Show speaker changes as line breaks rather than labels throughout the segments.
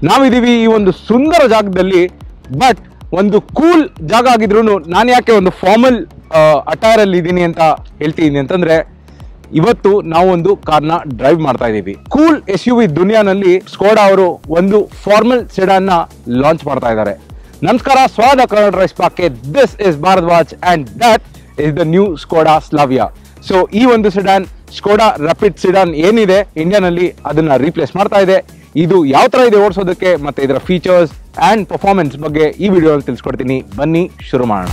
ನಾವಿದೀವಿ ಈ ಒಂದು ಸುಂದರ ಜಾಗದಲ್ಲಿ. ಬಟ್ ಒಂದು ಕೂಲ್ ಜಾಗ ಆಗಿದ್ರು ನಾನು ಯಾಕೆ ಒಂದು ಫಾರ್ಮಲ್ ಅಟೈರ್ ಅಲ್ಲಿ ಇದ್ದೀನಿ ಅಂತ ಹೇಳ್ತಿದ್ದೀನಿ ಅಂತಂದ್ರೆ, ಇವತ್ತು ನಾವು ಒಂದು ಕಾರ್ನ ಡ್ರೈವ್ ಮಾಡ್ತಾ ಇದ್ದೀವಿ. ಕೂಲ್ SUV ದುನಿಯಾನಲ್ಲಿ ಸ್ಕೋಡಾ ಅವರು ಒಂದು ಫಾರ್ಮಲ್ ಸೆಡಾನ್ ನ ಲಾಂಚ್ ಮಾಡ್ತಾ ಇದ್ದಾರೆ. ನಮಸ್ಕಾರ, ಸ್ವಾಗತ Kannada DriveSpark. This is Bharadwaj and that is the new Skoda Slavia. So ಈ ಒಂದು ಸೆಡಾನ್ ಸ್ಕೋಡಾ ರಾಪಿಡ್ ಸೆಡಾನ್ ಏನಿದೆ ಇಂಡಿಯಾನಲ್ಲಿ ಅದನ್ನ ರೀಪ್ಲೇಸ್ ಮಾಡ್ತಾ ಇದೆ. ಇದು ಯಾವ ತರ ಇದೆ ಓಡಿಸೋದಕ್ಕೆ ಮತ್ತೆ ಇದರ ಫೀಚರ್ಸ್ ಅಂಡ್ ಪರ್ಫಾರ್ಮೆನ್ಸ್ ಬಗ್ಗೆ ಈ ವಿಡಿಯೋದಲ್ಲಿ ತಿಳಿಸ್ಕೊಡ್ತೀನಿ. ಬನ್ನಿ ಶುರು ಮಾಡೋಣ.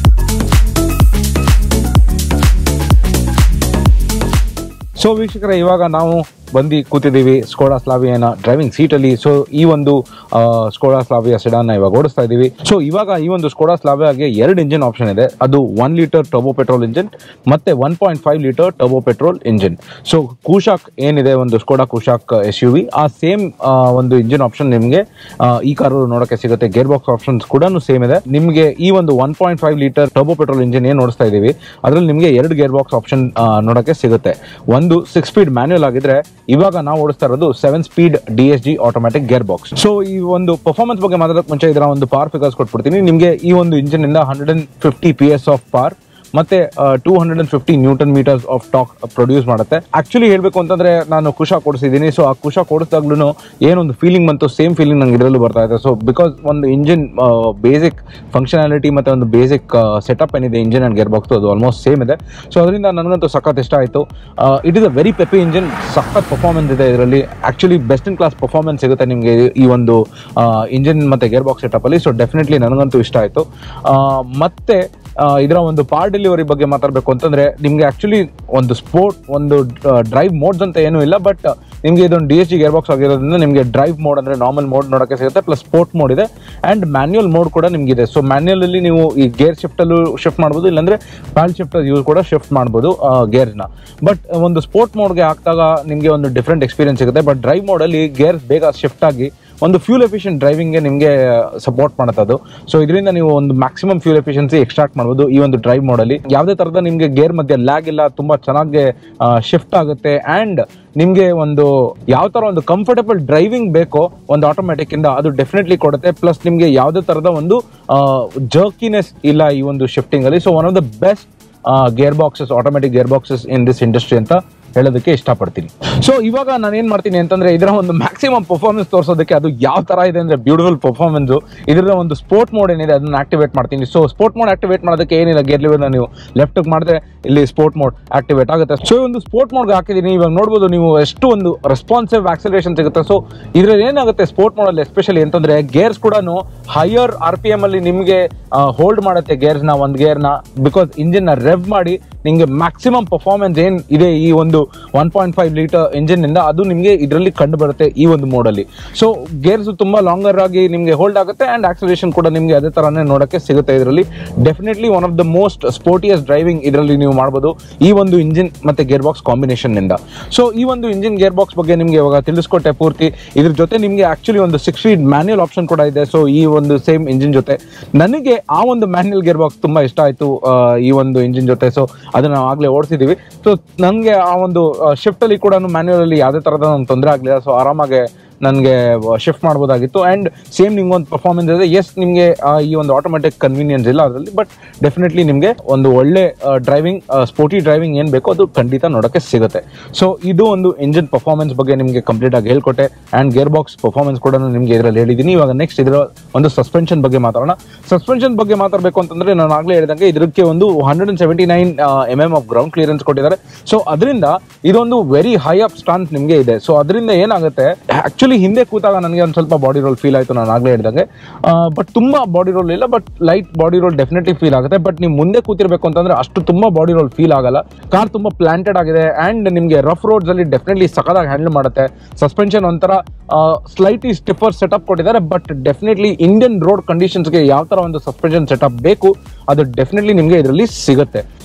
ಸೊ ವೀಕ್ಷಕರೇ, ಇವಾಗ ನಾವು ಬಂದು ಕೂತಿದ್ದೀವಿ ಸ್ಕೋಡಾ ಸ್ಲಾವಿಯಾನ ಡ್ರೈವಿಂಗ್ ಸೀಟಲ್ಲಿ. ಸೊ ಈ ಒಂದು ಸ್ಕೋಡಾ ಸ್ಲಾವಿಯಾ ಸೆಡಾನ್ ಇವಾಗ ಓಡಿಸ್ತಾ ಇದ್ದೀವಿ. ಸೊ ಇವಾಗ ಈ ಒಂದು ಸ್ಕೋಡಾ ಸ್ಲಾವಿಯಾಗೆ 2 ಇಂಜಿನ್ ಆಪ್ಷನ್ ಇದೆ. ಅದು 1 ಲೀಟರ್ ಟರ್ಬೋ ಪೆಟ್ರೋಲ್ ಇಂಜಿನ್ ಮತ್ತೆ 1.5 litre turbo petrol engine. So Kushaq ಏನಿದೆ, ಒಂದು ಸ್ಕೋಡಾ ಕೂಶಾಕ್ SUV, ಆ ಸೇಮ್ ಒಂದು ಇಂಜಿನ್ ಆಪ್ಷನ್ ನಿಮಗೆ ಈ ಕಾರು ನೋಡೋಕೆ ಸಿಗುತ್ತೆ. ಗೇರ್ ಬಾಕ್ಸ್ ಆಪ್ಷನ್ಸ್ ಕೂಡ ಸೇಮ್ ಇದೆ. ನಿಮಗೆ ಈ ಒಂದು 1.5 ಲೀಟರ್ ಟರ್ಬೋ ಪೆಟ್ರೋಲ್ ಇಂಜಿನ್ ಏನು ಓಡಿಸ್ತಾ ಇದ್ದೀವಿ ಅದರಲ್ಲಿ ನಿಮಗೆ 2 ಗೇರ್ ಬಾಕ್ಸ್ ಆಪ್ಷನ್ ನೋಡೋಕೆ ಸಿಗುತ್ತೆ. ಒಂದು 6 ಸ್ಪೀಡ್ ಮ್ಯಾನ್ಯುಯಲ್ ಆಗಿದ್ರೆ, ಇವಾಗ ನಾವು ಓಡಿಸ್ತಾ ಇರೋದು 7 speed DSG automatic gear box. So ಈ ಒಂದು ಪರ್ಫಾರ್ಮೆನ್ಸ್ ಬಗ್ಗೆ ಮಾತಾಡೋಕೆ ಮುಂಚೆ ಇದರ ಒಂದು ಪವರ್ ಫಿಗರ್ಸ್ ಕೊಟ್ಬಿಡ್ತೀನಿ ನಿಮಗೆ. ಈ ಒಂದು ಇಂಜಿನ್ ಇಂದ 150 PS ಆಫ್ ಪವರ್ ಮತ್ತೆ 250 newton meters of torque produce ಮಾಡುತ್ತೆ. ಆಕ್ಚುಲಿ ಹೇಳ್ಬೇಕು ಅಂತಂದ್ರೆ ನಾನು ಕುಶಾಕ್ ಓಡಿಸಿದ್ದೀನಿ. ಸೊ ಆ ಕುಶಾಕ್ ಓಡಿಸಿದಾಗ್ಲೂ ಏನೊಂದು ಫೀಲಿಂಗ್ ಬಂತು, ಸೇಮ್ ಫೀಲಿಂಗ್ ನಂಗೆ ಇದರಲ್ಲೂ ಬರ್ತಾ ಇದೆ. ಸೊ ಬಿಕಾಸ್ ಒಂದು ಇಂಜಿನ್ ಬೇಸಿಕ್ ಫಂಕ್ಷನಾಲಿಟಿ ಮತ್ತೆ ಒಂದು ಬೇಸಿಕ್ ಸೆಟಪ್ ಏನಿದೆ ಇಂಜಿನ್ ಅಂಡ್ ಗೇರ್ ಬಾಕ್ಸ್ ಅದು ಆಲ್ಮೋಸ್ಟ್ ಸೇಮ್ ಇದೆ. ಸೊ ಅದರಿಂದ ನನಗಂತೂ ಸಖತ್ ಇಷ್ಟ ಆಯಿತು. It is a very peppy engine, ಸಖತ್ ಪರ್ಫಾರ್ಮೆನ್ಸ್ ಇದೆ ಇದರಲ್ಲಿ. Actually best in class performance ಸಿಗುತ್ತೆ ನಿಮಗೆ ಈ ಒಂದು ಇಂಜಿನ್ ಮತ್ತೆ ಗೇರ್ ಬಾಕ್ಸ್ ಸೆಟಪ್ ಅಲ್ಲಿ. ಸೊ ಡೆಫಿನೆಟ್ಲಿ ನನಗಂತೂ ಇಷ್ಟ ಆಯಿತು. ಮತ್ತೆ ಇದರ ಒಂದು ಪಾರ್ಟ್ ಡೆಲಿವರಿ ಬಗ್ಗೆ ಮಾತಾಡಬೇಕು ಅಂತಂದ್ರೆ, ನಿಮ್ಗೆ ಆಕ್ಚುಲಿ ಒಂದು ಸ್ಪೋರ್ಟ್ ಒಂದು ಡ್ರೈವ್ ಮೋಡ್ಸ್ ಅಂತ ಏನೂ ಇಲ್ಲ. ಬಟ್ ನಿಮಗೆ ಇದೊಂದು DSG ಗೇರ್ ಬಾಕ್ಸ್ ಆಗಿರೋದ್ರಿಂದ ನಿಮಗೆ ಡ್ರೈವ್ ಮೋಡ್ ಅಂದ್ರೆ ನಾರ್ಮಲ್ ಮೋಡ್ ನೋಡೋಕೆ ಸಿಗುತ್ತೆ, ಪ್ಲಸ್ ಸ್ಪೋರ್ಟ್ ಮೋಡ್ ಇದೆ ಅಂಡ್ ಮ್ಯಾನ್ಯುಯಲ್ ಮೋಡ್ ಕೂಡ ನಿಮಗಿದೆ. ಸೊ ಮ್ಯಾನ್ಯುಯಲ್ ಅಲ್ಲಿ ನೀವು ಈ ಗೇರ್ ಶಿಫ್ಟ್ ಅಲ್ಲೂ ಶಿಫ್ಟ್ ಮಾಡ್ಬೋದು, ಇಲ್ಲಾಂದ್ರೆ ಪ್ಯಾಲ್ ಶಿಫ್ಟ್ ಯೂಸ್ ಕೂಡ ಶಿಫ್ಟ್ ಮಾಡ್ಬೋದು ಗೇರ್ನ. ಬಟ್ ಒಂದು ಸ್ಪೋರ್ಟ್ ಮೋಡ್ಗೆ ಹಾಕಿದಾಗ ನಿಮಗೆ ಒಂದು ಡಿಫ್ರೆಂಟ್ ಎಕ್ಸ್ಪೀರಿಯನ್ಸ್ ಸಿಗುತ್ತೆ. ಬಟ್ ಡ್ರೈವ್ ಮೋಡ್ ಅಲ್ಲಿ ಗೇರ್ ಬೇಗ ಶಿಫ್ಟ್ ಆಗಿ ಒಂದು ಫ್ಯೂಲ್ ಎಫಿಷಿಯಂಟ್ ಡ್ರೈವಿಂಗ್ಗೆ ನಿಮಗೆ ಸಪೋರ್ಟ್ ಮಾಡುತ್ತೆ ಅದು. ಸೊ ಇದರಿಂದ ನೀವು ಒಂದು ಮ್ಯಾಕ್ಸಿಮಮ್ ಫ್ಯೂಲ್ ಎಫಿಷಿಯನ್ಸಿ ಎಕ್ಸ್ಟ್ರಾಕ್ಟ್ ಮಾಡ್ಬೋದು ಈ ಒಂದು ಡ್ರೈವ್ ಮೋಡಲ್ಲಿ. ಯಾವುದೇ ತರದ ನಿಮಗೆ ಗೇರ್ ಮಧ್ಯೆ ಲ್ಯಾಗ್ ಇಲ್ಲ, ತುಂಬಾ ಚೆನ್ನಾಗಿ ಶಿಫ್ಟ್ ಆಗುತ್ತೆ ಅಂಡ್ ನಿಮಗೆ ಒಂದು ಯಾವ ತರ ಒಂದು ಕಂಫರ್ಟಬಲ್ ಡ್ರೈವಿಂಗ್ ಬೇಕೋ ಒಂದು ಆಟೋಮ್ಯಾಟಿಕ್ ಇಂದ ಅದು ಡೆಫಿನೆಟ್ಲಿ ಕೊಡುತ್ತೆ. ಪ್ಲಸ್ ನಿಮಗೆ ಯಾವುದೇ ತರದ ಒಂದು ಜರ್ಕಿನೆಸ್ ಇಲ್ಲ ಈ ಒಂದು ಶಿಫ್ಟಿಂಗ್ ಅಲ್ಲಿ. So one of the best gear boxes, automatic gear boxes in this industry ಅಂತ ಹೇಳೋದಕ್ಕೆ ಇಷ್ಟಪಡ್ತೀನಿ. ಸೊ ಇವಾಗ ನಾನು ಏನ್ ಮಾಡ್ತೀನಿ ಅಂತಂದ್ರೆ, ಇದರ ಒಂದು ಮ್ಯಾಕ್ಸಿಮಮ್ ಪರ್ಫಾರ್ಮೆನ್ಸ್ ತೋರಿಸೋದಕ್ಕೆ ಅದು ಯಾವ ತರ ಇದೆ ಅಂದ್ರೆ ಬ್ಯೂಟಿಫುಲ್ ಪರ್ಫಾರ್ಮೆನ್ಸ್. ಇದರ ಒಂದು ಸ್ಪೋರ್ಟ್ ಮೋಡ್ ಏನಿದೆ ಅದನ್ನ ಆಕ್ಟಿವೇಟ್ ಮಾಡ್ತೀನಿ. ಸೊ ಸ್ಪೋರ್ಟ್ ಮೋಡ್ ಆಕ್ಟಿವೇಟ್ ಮಾಡೋದಕ್ಕೆ ಏನಿಲ್ಲ, ಗೇರ್ ಲಿವರ್ ನೀವು ಲೆಫ್ಟ್ ಮಾಡಿದ್ರೆ ಇಲ್ಲಿ ಸ್ಪೋರ್ಟ್ ಮೋಡ್ ಆಕ್ಟಿವೇಟ್ ಆಗುತ್ತೆ. ಸೊ ಒಂದು ಸ್ಪೋರ್ಟ್ ಮೋಡ್ಗೆ ಹಾಕಿದ್ದೀನಿ. ಇವಾಗ ನೋಡ್ಬೋದು ನೀವು ಎಷ್ಟು ಒಂದು ರೆಸ್ಪಾನ್ಸಿವ್ ಆಕ್ಸಲರೇಷನ್ ಸಿಗುತ್ತೆ. ಸೊ ಇದ್ರಲ್ಲಿ ಏನಾಗುತ್ತೆ ಸ್ಪೋರ್ಟ್ ಮೋಡ್ ಅಲ್ಲಿ ಎಸ್ಪೆಷಲಿ ಅಂತಂದ್ರೆ, ಗೇರ್ಸ್ ಕೂಡ ಹೈಯರ್ RPM ಅಲ್ಲಿ ನಿಮಗೆ ಹೋಲ್ಡ್ ಮಾಡುತ್ತೆ ಗೇರ್ಸ್ನ, ಒಂದು ಗೇರ್ನ. ಬಿಕಾಸ್ ಇಂಜಿನ್ ನ ರೆವ್ ಮಾಡಿ ನಿಮಗೆ ಮ್ಯಾಕ್ಸಿಮಮ್ ಪರ್ಫಾರ್ಮೆನ್ಸ್ ಏನ್ ಇದೆ ಈ ಒಂದು 1.5 ಲೀಟರ್ ಇಂಜಿನ್ ಇಂದ ಅದು ನಿಮಗೆ ಇದರಲ್ಲಿ ಕಂಡು ಬರುತ್ತೆ ಈ ಒಂದು ಮೋಡ್ ಅಲ್ಲಿ. ಸೊ ಗೇರ್ಸ್ ತುಂಬಾ ಲಾಂಗರ್ ಆಗಿ ನಿಮಗೆ ಹೋಲ್ಡ್ ಆಗುತ್ತೆ ಅಂಡ್ ಆಕ್ಸಲರೇಷನ್ ಕೂಡ ನಿಮಗೆ ಅದೇ ತರಾನೇ ನೋಡಕ್ಕೆ ಸಿಗುತ್ತೆ ಇದರಲ್ಲಿ. Definitely one of the most sportiest driving ಇದರಲ್ಲಿ ನೀವು ಮಾಡಬಹುದು ಈ ಒಂದು ಇಂಜಿನ್ ಮತ್ತೆ ಗೇರ್ ಬಾಕ್ಸ್ ಕಾಂಬಿನೇಷನ್ ಇಂದ. ಸೊ ಈ ಒಂದು ಇಂಜಿನ್ ಗೇರ್ ಬಾಕ್ಸ್ ಬಗ್ಗೆ ನಿಮಗೆ ಇವಾಗ ತಿಳಿಸ್ಕೊಟ್ಟೆ ಪೂರ್ತಿ. ಇದ್ರ ಜೊತೆ ನಿಮಗೆ ಆಕ್ಚುಲಿ ಒಂದು 6 ಸ್ಪೀಡ್ ಮ್ಯಾನ್ಯುಯಲ್ ಆಪ್ಷನ್ ಕೂಡ ಇದೆ. ಸೊ ಈ ಒಂದು ಸೇಮ್ ಇಂಜಿನ್ ಜೊತೆ ನನಗೆ ಆ ಒಂದು ಮ್ಯಾನ್ಯುಯಲ್ ಗೇರ್ ಬಾಕ್ಸ್ ತುಂಬಾ ಇಷ್ಟ ಆಯ್ತು ಈ ಒಂದು ಇಂಜಿನ್ ಜೊತೆ. ಸೊ ಅದನ್ನ ನಾವು ಆಗ್ಲೇ ಓಡಿಸಿದೀವಿ. ಸೊ ನನಗೆ ಆ ಒಂದು ಶಿಫ್ಟ್ ಅಲ್ಲಿ ಕೂಡ ಮ್ಯಾನ್ಯುಯಲ್ ಅಲ್ಲಿ ಯಾವುದೇ ತರದ ತೊಂದರೆ ಆಗಲಿಲ್ಲ. ಸೊ ಆರಾಮಾಗಿ ನನಗೆ ಶಿಫ್ಟ್ ಮಾಡ್ಬೋದಾಗಿತ್ತು ಅಂಡ್ ಸೇಮ್ ನಿಮ್ಗೆ ಒಂದು ಪರ್ಫಾರ್ಮೆನ್ಸ್ ಇದೆ. ಎಸ್ ನಿಮಗೆ ಈ ಒಂದು ಆಟೋಮೆಟಿಕ್ ಕನ್ವೀನಿಯನ್ಸ್ ಇಲ್ಲ ಅದರಲ್ಲಿ, ಬಟ್ ಡೆಫಿನೆಟ್ಲಿ ನಿಮಗೆ ಒಂದು ಒಳ್ಳೆ ಡ್ರೈವಿಂಗ್, ಸ್ಪೋರ್ಟಿ ಡ್ರೈವಿಂಗ್ ಏನು ಬೇಕೋ ಅದು ಖಂಡಿತ ನೋಡೋಕೆ ಸಿಗುತ್ತೆ. ಸೊ ಇದು ಒಂದು ಇಂಜಿನ್ ಪರ್ಫಾರ್ಮೆನ್ಸ್ ಬಗ್ಗೆ ನಿಮಗೆ ಕಂಪ್ಲೀಟ್ ಆಗಿ ಹೇಳ್ಕೊಟ್ಟೆ ಅಂಡ್ ಗೇರ್ ಬಾಕ್ಸ್ ಪರ್ಫಾರ್ಮೆನ್ಸ್ ಕೂಡ ನಿಮಗೆ ಇದರಲ್ಲಿ ಹೇಳಿದ್ದೀನಿ. ಇವಾಗ ನೆಕ್ಸ್ಟ್ ಇದರ ಒಂದು ಸಸ್ಪೆನ್ಷನ್ ಬಗ್ಗೆ ಮಾತಾಡೋಣ. ಸಸ್ಪೆನ್ಷನ್ ಬಗ್ಗೆ ಮಾತಾಡಬೇಕು ಅಂತಂದ್ರೆ, ನಾನು ಆಗ್ಲೇ ಹೇಳಿದಂಗೆ ಇದಕ್ಕೆ ಒಂದು 179 mm ಆಫ್ ಗ್ರೌಂಡ್ ಕ್ಲಿಯರೆನ್ಸ್ ಕೊಟ್ಟಿದ್ದಾರೆ. ಸೊ ಅದರಿಂದ ಇದೊಂದು ವೆರಿ ಹೈ ಅಪ್ ಸ್ಟಾನ್ಸ್ ನಿಮಗೆ ಇದೆ. ಸೊ ಅದರಿಂದ ಏನಾಗುತ್ತೆ, ಆಕ್ಚುಲಿ ಹಿಂದೆ ಕೂತಾಗ ನನಗೆ ಒಂದು ಸ್ವಲ್ಪ ಬಾಡಿ ರೋಲ್ ಫೀಲ್ ಆಯ್ತು ನಾನು ಆಗ್ಲೇ ಹೇಳಿದಂಗೆ. ಬಟ್ ತುಂಬಾ ಬಾಡಿ ರೋಲ್ ಇಲ್ಲ, but light body roll definitely feel ಆಗುತ್ತೆ. ಬಟ್ ನೀವು ಮುಂದೆ ಕೂತಿರ್ಬೇಕು ಅಂತಂದ್ರೆ ಅಷ್ಟು ತುಂಬಾ ಬಾಡಿ ರೋಲ್ ಫೀಲ್ ಆಗಲ್ಲ. ಕಾರ್ ತುಂಬಾ ಪ್ಲಾಂಟೆಡ್ ಆಗಿದೆ ಅಂಡ್ ನಿಮಗೆ ರಫ್ ರೋಡ್ಸ್ ಅಲ್ಲಿ ಡೆಫಿನೆಟ್ಲಿ ಸಖತ್ತಾಗಿ ಹ್ಯಾಂಡಲ್ ಮಾಡುತ್ತೆ. ಸಸ್ಪೆನ್ಷನ್ ಒಂಥರ ಸ್ಲೈಟ್ಲಿ ಸ್ಟಿಫರ್ ಸೆಟಪ್ ಕೊಟ್ಟಿದ್ದಾರೆ. ಬಟ್ ಡೆಫಿನೆಟ್ಲಿ ಇಂಡಿಯನ್ ರೋಡ್ ಕಂಡೀಷನ್ಸ್ಗೆ ಯಾವ ತರ ಒಂದು ಸಸ್ಪೆನ್ಷನ್ ಸೆಟಪ್ ಬೇಕು ಅದು ಡೆಫಿನೆಟ್ಲಿ ನಿಮಗೆ ಇದರಲ್ಲಿ ಸಿಗುತ್ತೆ.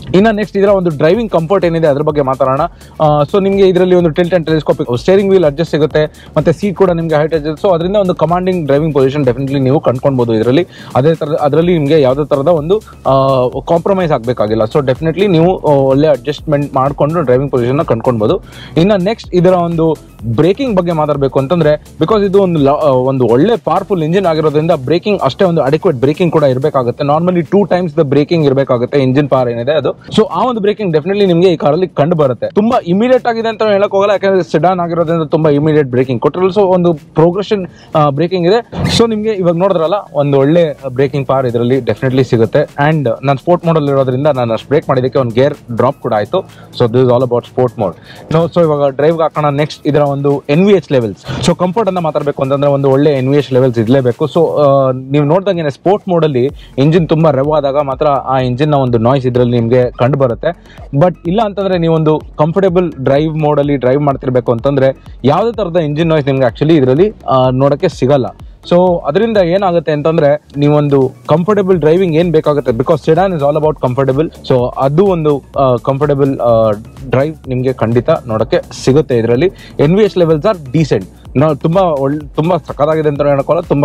ಇನ್ನು ನೆಕ್ಸ್ಟ್ ಇದರ ಒಂದು ಡ್ರೈವಿಂಗ್ ಕಂಫರ್ಟ್ ಏನಿದೆ ಅದ್ರ ಬಗ್ಗೆ ಮಾತಾಡೋಣ. ಸೊ ನಿಮಗೆ ಇದರಲ್ಲಿ ಒಂದು tilt and telescopic steering wheel adjust ಸಿಗುತ್ತೆ, ಮತ್ತೆ ಸೀಟ್ ಕೂಡ ನಿಮಗೆ ಹೈಟ್ ಅಡ್ಜಸ್ಟ್. ಸೊ ಅದರಿಂದ ಒಂದು ಕಮಾಂಡಿಂಗ್ ಡ್ರೈವಿಂಗ್ ಪೊಸಿಷನ್ ಡೆಫಿನೆಟ್ಲಿ ನೀವು ಕಂಡ್ಕೊಳ್ಬಹುದು ಇದರಲ್ಲಿ. ಅದೇ ಥರ ಅದರಲ್ಲಿ ನಿಮಗೆ ಯಾವುದೇ ಥರದ ಒಂದು ಕಾಂಪ್ರಮೈಸ್ ಆಗಬೇಕಾಗಿಲ್ಲ. ಸೊ ಡೆಫಿನೆಟ್ಲಿ ನೀವು ಒಳ್ಳೆ ಅಡ್ಜಸ್ಟ್ಮೆಂಟ್ ಮಾಡಿಕೊಂಡು ಡ್ರೈವಿಂಗ್ ಪೊಸಿಷನ್ನ ಕಂಡ್ಕೊಳ್ಬೋದು. ಇನ್ನು ನೆಕ್ಸ್ಟ್ ಇದರ ಒಂದು ಬ್ರೇಕಿಂಗ್ ಬಗ್ಗೆ ಮಾತಾಡಬೇಕು ಅಂತಂದ್ರೆ, ಬಿಕಾಸ್ ಇದು ಒಂದು ಒಳ್ಳೆ ಪವರ್ಫುಲ್ ಇಂಜಿನ್ ಆಗಿರೋದ್ರಿಂದ ಬ್ರೇಕಿಂಗ್ ಅಷ್ಟೇ ಒಂದು ಅಡಿಕ್ವೇಟ್ ಬ್ರೇಕಿಂಗ್ ಕೂಡ ಇರಬೇಕಾಗುತ್ತೆ. ನಾರ್ಮಲಿ 2 times ದ ಬ್ರೇಕಿಂಗ್ ಇರಬೇಕಾಗುತ್ತೆ ಇಂಜಿನ್ ಪವರ್ ಏನಿದೆ ಅದು. ಸೊ ಆ ಒಂದು ಬ್ರೇಕಿಂಗ್ ಡೆಫಿನೆಟ್ಲಿ ನಿಮಗೆ ಈ ಕಾರಲ್ಲಿ ಕಂಡು ಬರುತ್ತೆ. ತುಂಬಾ ಇಮಿಡಿಯೇಟ್ ಆಗಿದೆ ಅಂತ ಹೇಳಕ್ ಹೋಗಲ್ಲ, ಯಾಕಂದ್ರೆ ಸೆಡಾನ್ ಆಗಿರೋದ್ರಿಂದ ತುಂಬಾ ಇಮಿಡಿಯೇಟ್ ಬ್ರೇಕಿಂಗ್ ಕೊಟ್ಟಿರಲ್ಲ. ಸೊ ಒಂದು ಪ್ರೋಗ್ರೆಷನ್ ಬ್ರೇಕಿಂಗ್ ಇದೆ. ಸೊ ನಿಮಗೆ ಇವಾಗ ನೋಡಿದ್ರಲ್ಲ ಒಂದು ಒಳ್ಳೆ ಬ್ರೇಕಿಂಗ್ ಪವರ್ ಇದರಲ್ಲಿ ಡೆಫಿನೆಟ್ಲಿ ಸಿಗುತ್ತೆ. ಅಂಡ್ ನಾನು ಸ್ಪೋರ್ಟ್ ಮೋಡ್ ಅಲ್ಲಿ ಇರೋದ್ರಿಂದ ನಾನು ಅಷ್ಟು ಬ್ರೇಕ್ ಮಾಡಿದಕ್ಕೆ ಒಂದು ಗೇರ್ ಡ್ರಾಪ್ ಕೂಡ ಆಯ್ತು. So this is all about sport mode. So ಇವಾಗ ಡ್ರೈವ್ ಹಾಕೋಣ. ನೆಕ್ಸ್ಟ್ ಇದರ ಒಂದು NVH ಲೆವೆಲ್ಸ್. ಸೊ ಕಂಫರ್ಟ್ ಅಂತ ಮಾತಾಡಬೇಕು ಅಂತಂದ್ರೆ ಒಂದು ಒಳ್ಳೆ NVH ಲೆವೆಲ್ಸ್ ಇರಲೇಬೇಕು. ಸೊ ನೀವು ನೋಡ್ದಂಗೆ ಸ್ಪೋರ್ಟ್ ಮೋಡ್ ಅಲ್ಲಿ ಇಂಜಿನ್ ತುಂಬಾ ರೆವ್ ಆದಾಗ ಮಾತ್ರ ಆ ಇಂಜಿನ್ ನ ಒಂದು ನಾಯ್ಸ್ ಇದರಲ್ಲಿ ನಿಮಗೆ ಕಂಡು ಬರುತ್ತೆ. ಬಟ್ ಇಲ್ಲ ಅಂತಂದ್ರೆ ನೀವೊಂದು ಕಂಫರ್ಟೇಬಲ್ ಡ್ರೈವ್ ಮೋಡ್ ಅಲ್ಲಿ ಡ್ರೈವ್ ಮಾಡ್ತಿರ್ಬೇಕು ಅಂತಂದ್ರೆ ಯಾವುದೇ ತರದ ಇಂಜಿನ್ ನಾಯ್ಸ್ ನಿಮ್ಗೆ ಆಕ್ಚುಲಿ ಇದರಲ್ಲಿ ನೋಡಕ್ಕೆ ಸಿಗಲ್ಲ. ಸೊ ಅದರಿಂದ ಏನಾಗುತ್ತೆ ಅಂತಂದ್ರೆ ನೀವೊಂದು ಕಂಫರ್ಟೇಬಲ್ ಡ್ರೈವಿಂಗ್ ಏನ್ ಬೇಕಾಗುತ್ತೆ, because sedan is all about comfortable. So ಅದು ಒಂದು ಕಂಫರ್ಟೇಬಲ್ ಡ್ರೈವ್ ನಿಮ್ಗೆ ಖಂಡಿತ ನೋಡಕ್ಕೆ ಸಿಗುತ್ತೆ ಇದರಲ್ಲಿ. NVH levels are decent. ನಾವು ತುಂಬಾ ಸಖತ್ತಾಗಿದೆ ಅಂತ ಹೇಳಕೋಲ್ಲ, ತುಂಬಾ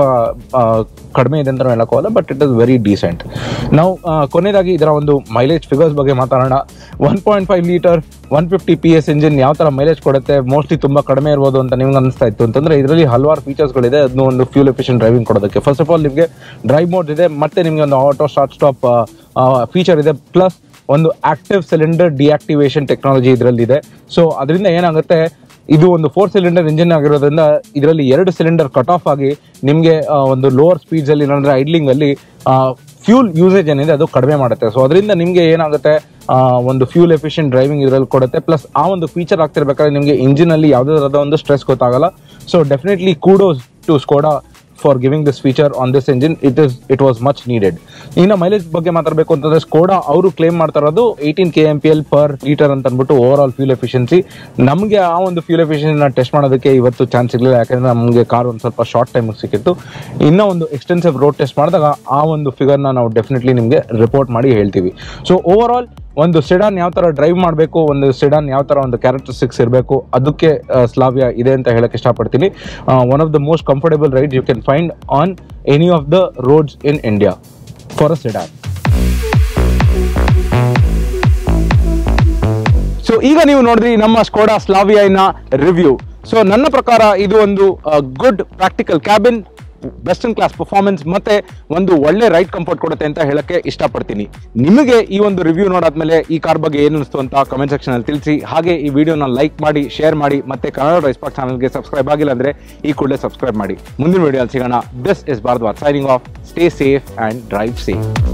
ಕಡಿಮೆ ಇದೆ ಅಂತ ಹೇಳಕೋಲ್ಲ, but it is very decent. ನಾವು ಕೊನೆಯದಾಗಿ ಇದರ ಒಂದು ಮೈಲೇಜ್ ಫಿಗರ್ಸ್ ಬಗ್ಗೆ ಮಾತಾಡೋಣ. 1.5 ಲೀಟರ್ 150 PS ಇಂಜಿನ್ ಯಾವ ತರ ಮೈಲೇಜ್ ಕೊಡುತ್ತೆ, ಮೋಸ್ಟ್ಲಿ ತುಂಬಾ ಕಡಿಮೆ ಇರ್ಬೋದು ಅಂತ ನಿಮ್ಗೆ ಅನಿಸ್ತಾ ಇತ್ತು ಅಂತಂದ್ರೆ ಇದರಲ್ಲಿ ಹಲವಾರು ಫೀಚರ್ಸ್ಗಳಿದೆ ಅದನ್ನು ಒಂದು ಫ್ಯೂಲ್ ಎಫಿಷಿಯಂಟ್ ಡ್ರೈವಿಂಗ್ ಕೊಡೋದಕ್ಕೆ. ಫಸ್ಟ್ ಆಫ್ ಆಲ್ ನಿಮಗೆ ಡ್ರೈವ್ ಮೋಡ್ ಇದೆ, ಮತ್ತೆ ನಿಮಗೆ ಒಂದು ಆಟೋ ಸ್ಟಾರ್ಟ್ ಸ್ಟಾಪ್ ಫೀಚರ್ ಇದೆ, ಪ್ಲಸ್ ಒಂದು ಆಕ್ಟಿವ್ ಸಿಲಿಂಡರ್ ಡಿಆಕ್ಟಿವೇಶನ್ ಟೆಕ್ನಾಲಜಿ ಇದರಲ್ಲಿ ಇದೆ. ಸೊ ಅದರಿಂದ ಏನಾಗುತ್ತೆ, ಇದು ಒಂದು 4 ಸಿಲಿಂಡರ್ ಇಂಜಿನ್ ಆಗಿರೋದ್ರಿಂದ ಇದರಲ್ಲಿ 2 ಸಿಲಿಂಡರ್ ಕಟ್ ಆಫ್ ಆಗಿ ನಿಮಗೆ ಒಂದು ಲೋವರ್ ಸ್ಪೀಡ್ಸ್ ಅಲ್ಲಿ ಅಂದ್ರೆ ಐಡ್ಲಿಂಗ್ ಅಲ್ಲಿ ಫ್ಯೂಲ್ ಯೂಸೇಜ್ ಏನಿದೆ ಅದು ಕಡಿಮೆ ಮಾಡುತ್ತೆ. ಸೊ ಅದರಿಂದ ನಿಮಗೆ ಏನಾಗುತ್ತೆ, ಒಂದು ಫ್ಯೂಲ್ ಎಫಿಷಿಯಂಟ್ ಡ್ರೈವಿಂಗ್ ಇದರಲ್ಲಿ ಕೊಡುತ್ತೆ. ಪ್ಲಸ್ ಆ ಒಂದು ಫೀಚರ್ ಆಗ್ತಿರ್ಬೇಕಾದ್ರೆ ನಿಮಗೆ ಇಂಜಿನ್ ಅಲ್ಲಿ ಯಾವುದೇ ತರಹದ ಒಂದು ಸ್ಟ್ರೆಸ್ ಗೊತ್ತಾಗಲ್ಲ. So definitely kudos to Skoda for giving this feature on this engine. It was much needed. ಇನ್ನು ಮೈಲೇಜ್ ಬಗ್ಗೆ ಮಾತಾಡಬೇಕು ಅಂತಂದ್ರೆ ಸ್ಕೋಡಾ ಅವರು ಕ್ಲೇಮ್ ಮಾಡ್ತಾ ಇರೋದು 18 kmpl ಪರ್ ಲೀಟರ್ ಅಂತ ಅಂದ್ಬಿಟ್ಟು ಓವರ್ ಆಲ್ ಫ್ಯೂಲ್ ಎಫಿಷಿಯನ್ಸಿ. ನಮಗೆ ಆ ಒಂದು ಫ್ಯೂಲ್ ಎಫಿಷಿಯನ್ಸಿ ಟೆಸ್ಟ್ ಮಾಡೋದಕ್ಕೆ ಇವತ್ತು ಚಾನ್ಸ್ ಸಿಗಲಿಲ್ಲ, ಯಾಕಂದ್ರೆ ನಮಗೆ ಕಾರ್ ಒಂದು ಸ್ವಲ್ಪ ಶಾರ್ಟ್ ಟೈಮ್ ಸಿಕ್ಕಿತ್ತು. ಇನ್ನೂ ಒಂದು ಎಕ್ಸ್ಟೆನ್ಸಿವ್ ರೋಡ್ ಟೆಸ್ಟ್ ಮಾಡಿದಾಗ ಆ ಒಂದು ಫಿಗರ್ನ ನಾವು ಡೆಫಿನೆಟ್ಲಿ ನಿಮಗೆ ರಿಪೋರ್ಟ್ ಮಾಡಿ ಹೇಳ್ತೀವಿ. ಸೊ ಓವರ್ ಆಲ್ ಒಂದು ಸೆಡಾನ್ ಯಾವ ತರ ಡ್ರೈವ್ ಮಾಡಬೇಕು, ಒಂದು ಸೆಡಾನ್ ಯಾವ ತರ ಒಂದು ಕ್ಯಾರೆಕ್ಟರಿಸ್ಟಿಕ್ಸ್ ಇರಬೇಕು, ಅದಕ್ಕೆ ಸ್ಲಾವಿಯಾ ಇದೆ ಅಂತ ಹೇಳಕ್ ಇಷ್ಟಪಡ್ತೀನಿ. One of the most comfortable ride you can find on any of the roads in India for a sedan. So ಈಗ ನೀವು ನೋಡಿದ್ರಿ ನಮ್ಮ ಸ್ಕೋಡಾ ಸ್ಲಾವಿಯಾನ ರಿವ್ಯೂ. ಸೊ ನನ್ನ ಪ್ರಕಾರ ಇದು ಒಂದು good practical cabin, best in class performance, ಮತ್ತೆ ಒಂದು ಒಳ್ಳೆ ರೈಡ್ ಕಂಫರ್ಟ್ ಕೊಡುತ್ತೆ ಅಂತ ಹೇಳಕ್ಕೆ ಇಷ್ಟಪಡ್ತೀನಿ. ನಿಮಗೆ ಈ ಒಂದು ರಿವ್ಯೂ ನೋಡಾದ್ಮೇಲೆ ಈ ಕಾರ್ ಬಗ್ಗೆ ಏನು ಅನಿಸ್ತು ಅಂತ ಕಮೆಂಟ್ ಸೆಕ್ಷನ್ ಅಲ್ಲಿ ತಿಳಿಸಿ. ಹಾಗೆ ಈ ವಿಡಿಯೋನ ಲೈಕ್ ಮಾಡಿ, ಶೇರ್ ಮಾಡಿ, ಮತ್ತೆ ಕನ್ನಡ ಡ್ರೈವ್ಸ್ಪಾರ್ಕ್ ಚಾನಲ್ಗೆ ಸಬ್ಸ್ಕ್ರೈಬ್ ಆಗಿಲ್ಲ ಅಂದ್ರೆ ಈ ಕೂಡಲೇ ಸಬ್ಸ್ಕ್ರೈಬ್ ಮಾಡಿ. ಮುಂದಿನ ವಿಡಿಯೋ ಸಿಗೋಣ. This is Bharadwaj signing off. Stay safe and drive safe.